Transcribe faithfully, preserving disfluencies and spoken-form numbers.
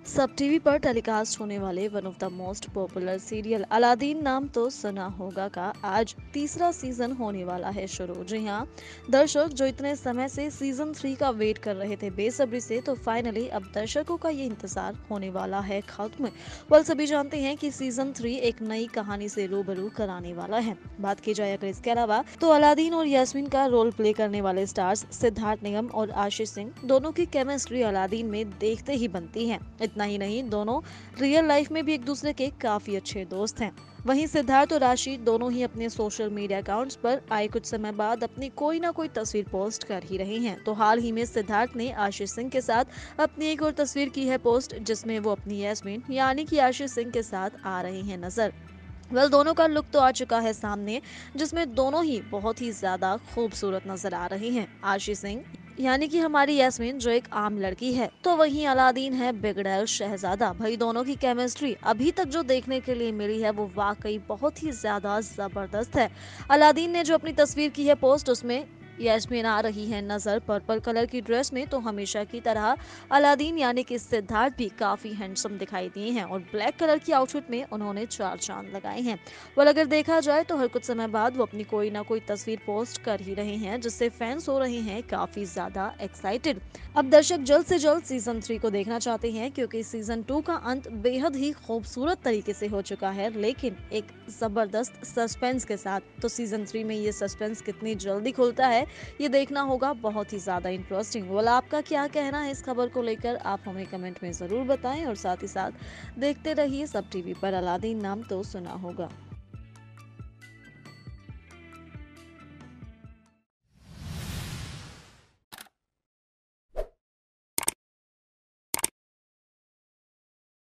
सब टीवी पर टेलीकास्ट होने वाले one of the most popular serial Aladdin नाम तो सुना होगा का आज तीसरा सीजन होने वाला है शुरू। जी हाँ, दर्शक जो इतने समय से सीजन थ्री का वेट कर रहे थे बेसब्री से, तो फाइनली अब दर्शकों का ये इंतजार होने वाला है खत्म। वल सभी जानते हैं कि सीजन थ्री एक नई कहानी से रूबरू कराने वाला है। बात की जाए अगर इसके अलावा, तो अलादीन और यास्मीन का रोल प्ले करने वाले स्टार्स सिद्धार्थ निगम और आशीष सिंह दोनों की केमिस्ट्री अलादीन में देखते ही बनती है। इतना ही नहीं, दोनों रियल लाइफ में भी एक दूसरे के काफी अच्छे दोस्त हैं। वहीं सिद्धार्थ और राशि दोनों ही अपने सोशल मीडिया अकाउंट्स पर आए कुछ समय बाद अपनी कोई ना कोई तस्वीर पोस्ट कर ही रहे हैं। तो हाल ही में सिद्धार्थ ने आशीष सिंह के साथ अपनी एक और तस्वीर की है पोस्ट, जिसमें वो अपनी यास्मीन यानी कि आशीष सिंह के साथ आ रहे हैं नजर। वेल well, दोनों का लुक तो आ चुका है सामने, जिसमें दोनों ही बहुत ही ज्यादा खूबसूरत नजर आ रही हैं। आशीष सिंह यानी कि हमारी यास्मीन जो एक आम लड़की है, तो वहीं अलादीन है बिगड़ैल शहजादा। भाई दोनों की केमिस्ट्री अभी तक जो देखने के लिए मिली है वो वाकई बहुत ही ज्यादा जबरदस्त है। अलादीन ने जो अपनी तस्वीर की है पोस्ट, उसमें यास्मीन आ रही है नजर पर्पल कलर की ड्रेस में। तो हमेशा की तरह अलादीन यानी कि सिद्धार्थ भी काफी हैंडसम दिखाई दिए हैं और ब्लैक कलर की आउटफिट में उन्होंने चार चांद लगाए हैं। वह अगर देखा जाए तो हर कुछ समय बाद वो अपनी कोई ना कोई तस्वीर पोस्ट कर ही रहे हैं, जिससे फैंस हो रहे हैं काफी ज्यादा एक्साइटेड। अब दर्शक जल्द से जल्द सीजन थ्री को देखना चाहते हैं, क्योंकि सीजन टू का अंत बेहद ही खूबसूरत तरीके से हो चुका है, लेकिन एक जबरदस्त सस्पेंस के साथ। तो सीजन थ्री में ये सस्पेंस कितनी जल्दी खुलता है, ये देखना होगा बहुत ही ज्यादा इंटरेस्टिंग। वाला आपका क्या कहना है इस खबर को लेकर, आप हमें कमेंट में जरूर बताएं और साथ ही साथ देखते रहिए सब टीवी पर। अलादीन नाम तो सुना होगा।